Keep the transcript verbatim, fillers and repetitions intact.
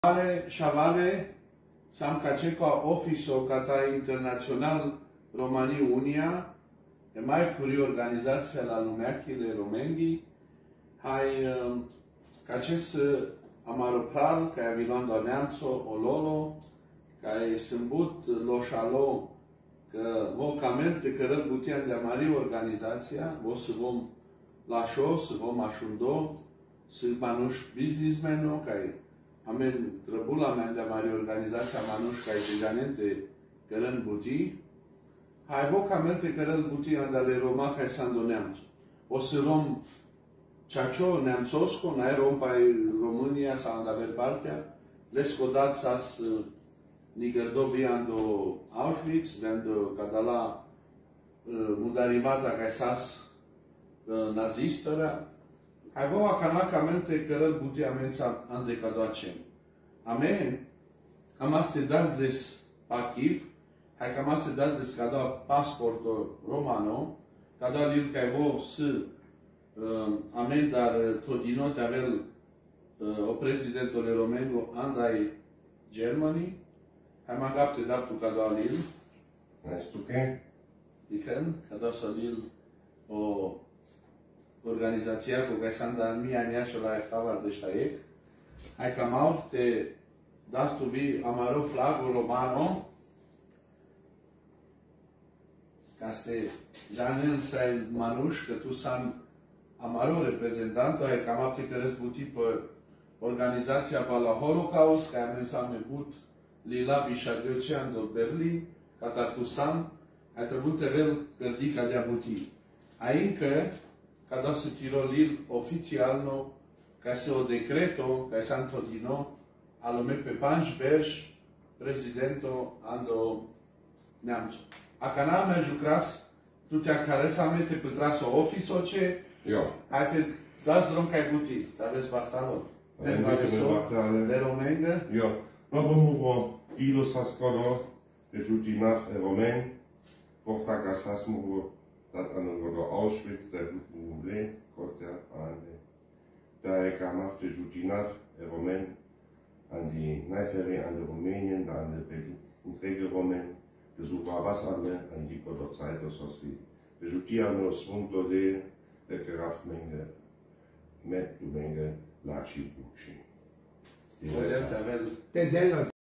Ale Shavale sam kačeko ofiso kata internațional România Unia, e mai puri organizația la lumeachile romenghi, hai kaces amaropral, ca avilando neamțo ololo, ca e sâmbut loșalo, că vo camelte că răl butian de amari organizația, vo să vom lașo, să vom așundo, să manuș businessmeno, ca e amen trăbula mea de mari organizația manuș ca e dejanente cărân buti, hai vo camelte cărân buti andale Roma ca e sando neamțo. O să rom ceacio neamțosco, n-ai rom pa România sau andale partea, les codat sas nigărdovi ando Auschwitz, vendo cadala mudarimata ca sas nazistăra, hai vo acana camelte cărăl buti amența ande cadoacem. Amen, cam aste dați des pachiv, hai cam aste dați des cadoa pasporto romano, cadoa lil ca vo să amen, dar todinote avel o prezidentole romengo andai Germany, hai magapte daptu cadoa lil. Weißt du qué? Dican, cadoa să lil o organizația cu care s-a dat mie ania și la eftavar de ștaec, hai cam au te dați tu vi amaro flagul romano, ca să janel să-i manuș, că tu s-am amaro reprezentantul, hai cam au te că răzbuti pe organizația pe la Holocaust, care am s-a nebut lila bișadiocean de Berlin, ca tu s-am, ai trebuit să vel cărdica de abuti. Ai încă cada să tirolil oficialno, ca să o decreto, ca să antodino, alome pe Panșberș, prezidento ando neamțo. A cana mea jucras, tu te-a care să amete pătras o ofiso ce? Jo. Hai te dați drum ca-i buti, aveți bartalo. Te de romengă? Jo. No bomuvo ilo saskodo, de jutinach romen, porta gasas muvo, dat anongodo Auschwitz, der Buble, Kotter, Ane. Da e cam afte jutinach romen, an die Neiferi, an die Rumänien, da an die Belgien, romen, besucha was alle, an die Kodorzeit, das was sie. Bejutiano svundo de, de Kraftmenge, met du Menge, Laci Bucci. Poate avea Te dă